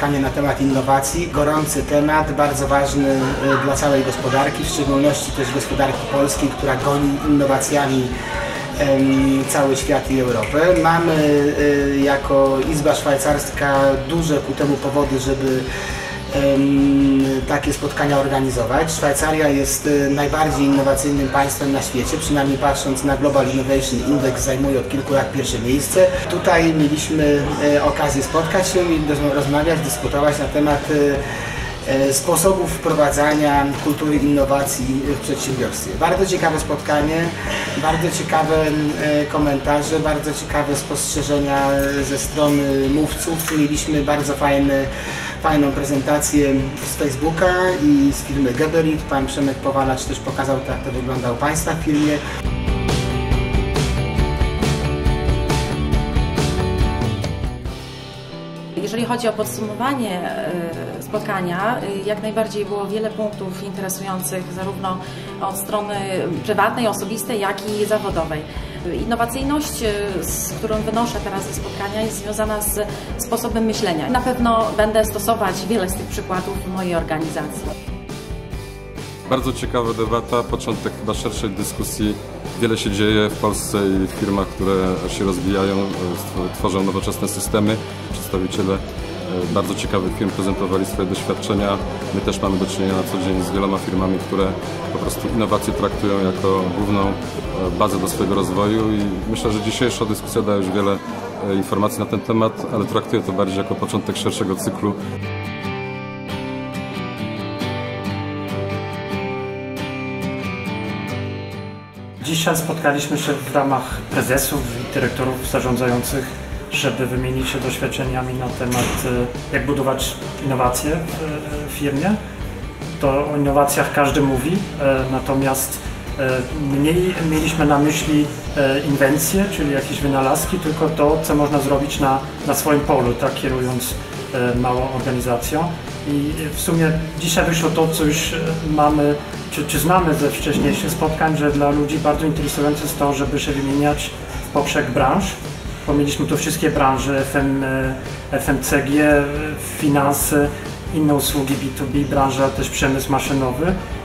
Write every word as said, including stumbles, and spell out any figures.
spotkanie na temat innowacji. Gorący temat, bardzo ważny dla całej gospodarki, w szczególności też gospodarki polskiej, która goni innowacjami cały świat i Europę. Mamy jako Izba Szwajcarska duże ku temu powody, żeby takie spotkania organizować. Szwajcaria jest najbardziej innowacyjnym państwem na świecie, przynajmniej patrząc na Global Innovation Index, zajmuje od kilku lat pierwsze miejsce. Tutaj mieliśmy okazję spotkać się i rozmawiać, dyskutować na temat sposobów wprowadzania kultury innowacji w przedsiębiorstwie. Bardzo ciekawe spotkanie, bardzo ciekawe komentarze, bardzo ciekawe spostrzeżenia ze strony mówców. Mieliśmy bardzo fajne, fajną prezentację z Facebooka i z firmy Geberit. Pan Przemek Powalacz też pokazał, jak to wygląda u Państwa w firmie. Jeżeli chodzi o podsumowanie spotkania, jak najbardziej było wiele punktów interesujących zarówno od strony prywatnej, osobistej, jak i zawodowej. Innowacyjność, z którą wynoszę teraz ze spotkania, jest związana z sposobem myślenia. Na pewno będę stosować wiele z tych przykładów w mojej organizacji. Bardzo ciekawa debata, początek chyba szerszej dyskusji. Wiele się dzieje w Polsce i w firmach, które się rozwijają, tworzą nowoczesne systemy. Przedstawiciele bardzo ciekawych firm prezentowali swoje doświadczenia. My też mamy do czynienia na co dzień z wieloma firmami, które po prostu innowacje traktują jako główną bazę do swojego rozwoju i myślę, że dzisiejsza dyskusja da już wiele informacji na ten temat, ale traktuję to bardziej jako początek szerszego cyklu. Dzisiaj spotkaliśmy się w ramach prezesów i dyrektorów zarządzających, żeby wymienić się doświadczeniami na temat, jak budować innowacje w firmie. To o innowacjach każdy mówi, natomiast mniej mieliśmy na myśli inwencje, czyli jakieś wynalazki, tylko to, co można zrobić na, na swoim polu, tak kierując małą organizacją. I w sumie dzisiaj wyszło to, co już mamy, czy, czy znamy ze wcześniejszych spotkań, że dla ludzi bardzo interesujące jest to, żeby się wymieniać w poprzek branż. Bo mieliśmy tu wszystkie branże, F M, F M C G, finanse, inne usługi B dwa B, branża też przemysł maszynowy.